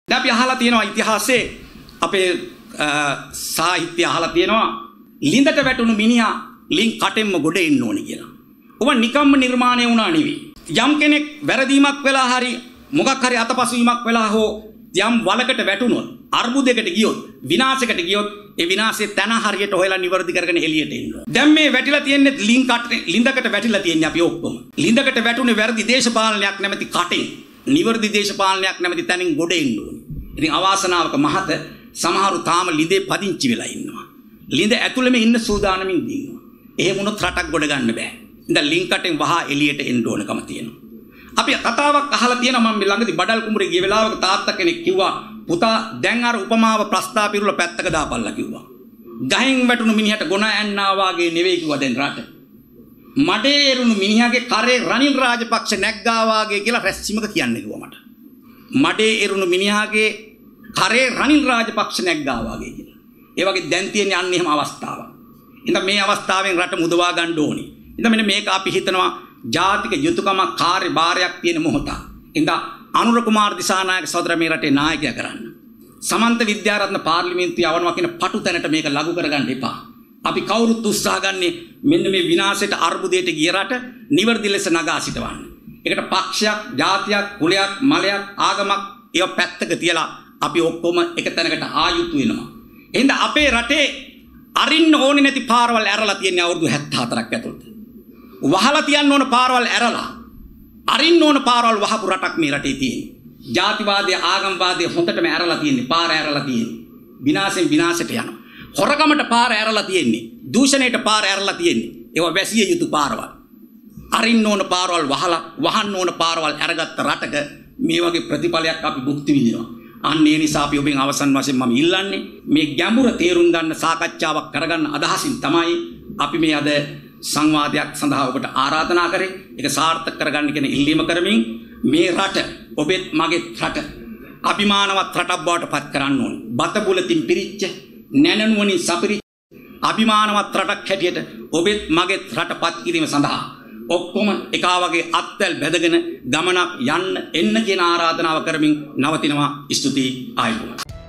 දැන් අපි අහලා තියෙනවා ඉතිහාසයේ අපේ සාහිත්‍ය අහලා තියෙනවා ලිඳට වැටුණු මිනිහා ලින් කටෙන්ම ගොඩ එන්න ඕනේ කියලා. ඔබ නිකම්ම නිර්මාණය වුණා නෙවෙයි. යම් කෙනෙක් වැරදීමක් වෙලා හරි මොකක් හරි අතපසුවීමක් වෙලා හෝ යම් වලකට වැටුණොත් අර්බුදයකට ගියොත් විනාශයකට ගියොත් ඒ විනාශයේ තන හරියට හොයලා නිවර්දි කරගෙන එළියට එන්න ඕනේ. දැන් මේ වැටිලා තියෙන්නේ ලින්දකට වැටිලා තියෙන්නේ අපි ඔක්කොම. ලින්දකට වැටුනේ වැරදි දේශපාලනයක් නැමැති කටෙන්. නිවර්දි දේශපාලනයක් නැමැති තැනින් ගොඩ එන්න ඕනේ. ඉතින් අවාසනාවක මහත සමහරු තාම ලිඳේ පදිංචි වෙලා ඉන්නවා. ලිඳ ඇතුළෙම ඉන්න සූදානමින් ඉන්නවා. එහෙම වුණොත් රටක් ගොඩ ගන්න බෑ. ඉතින් ලින් කටෙන් වහා එළියට එන්න ඕනකම තියෙනවා. අපි කතාවක් අහලා තියෙනවා මම ළඟදී බඩල් කුඹුරේ ගිය වෙලාවක තාත්තා කෙනෙක් කිව්වා පුතා දැන් අර උපමාව ප්‍රස්තාව පිරුල පැත්තක දාපල්ලා කිව්වා. ගහෙන් වැටුණු මිනිහට ගොන ඇන්නා වාගේ නෙවෙයි කිව්වා දැන් රට. මඩේ එරුණු මිනිහාගේ කරේ රනිල් රාජපක්ෂ නැග්ගා වාගේ කියලා රැස්චිමක කියන්නේ කිව්වා මට. මඩේ එරුණු මිනිහාගේ කරේ රනිල් රාජපක්ෂ නැග්ගා වාගේ කියලා. ඒ වගේ දැන් තියෙන අන්න එහෙම අවස්ථාවක්. ඉතින් මේ අවස්ථාවෙන් රට මුදවා ගන්න ඕනේ. ඉතින් මෙන්න මේක අපි හිතනවා ජාතික යුතුයකමක් කාර්යභාරයක් තියෙන මොහොත. ඉතින් අනුර කුමාර දිසානායක සහෝදර මේ රටේ නායකයා කරන්න. සමන්ත විද්‍යාරත්න පාර්ලිමේන්තුවේ යවනවා කියන පටු තැනට මේක ලඝු කරගන්න එපා. අපි කවුරුත් උත්සාහ ගන්නේ මෙන්න මේ විනාශයට අර්බුදයට ගිය රට නිවර්දි ලෙස නගා සිටවන්න. ඒකට පක්ෂයක්, ජාතියක්, කුලයක්, මලයක්, ආගමක් ඒව පැත්තක තියලා අපි ඔක්කොම එක තැනකට ආයුතු වෙනවා. එහෙනම් අපේ රටේ අරින්න ඕනේ නැති පාරවල් ඇරලා තියෙන අවුරුදු 74ක් ඇතුළත. වහලා තියන්න ඕන පාරවල් ඇරලා අරින්න ඕන පාරවල් වහපු රටක් මේ රටේ තියෙන්නේ. ජාතිවාදය ආගම්වාදය හොඳටම ඇරලා තියෙන්නේ. පාර ඇරලා තියෙන්නේ. විනාශෙන් විනාශයට යනවා. හොරකමට පාර ඇරලා තියෙන්නේ. දූෂණයට පාර ඇරලා තියෙන්නේ. ඒවා වැසිය යුතු පාරවල්. අරින්න ඕන පාරවල් වහලා වහන්න ඕන පාරවල් අරගත්ත රටක මේ වගේ ප්‍රතිඵලයක් අපි භුක්ති විඳිනවා. අන්න ඒ නිසා අපි ඔබෙන් අවසන් වශයෙන් මම ඉල්ලන්නේ මේ ගැඹුර තේරුම් ගන්න සාකච්ඡාවක් කරගන්න අදහසින් තමයි අපි මේ අද සංවාදයක් සඳහා ඔබට ආරාධනා කරේ. ඒක සාර්ථක කරගන්න කියන ඉල්ලීම කරමින් මේ රට ඔබෙත් මගෙත් රට අභිමානවත් රටක් බවට පත් කරන්න ඕනේ. බත බුලතින් පිරිච්ච නැනනුවණින් සපිරිච්ච අභිමානවත් රටක් හැටියට ඔබෙත් මගෙත් රට පත් කිරීම සඳහා ඔක්කොම එකා වගේ අත්වැල් බැදගෙන ගමනක් යන්න එන්න කියන ආරාධනාව කරමින් නවතිනවා. ස්තුතියි ආයුබෝවන්.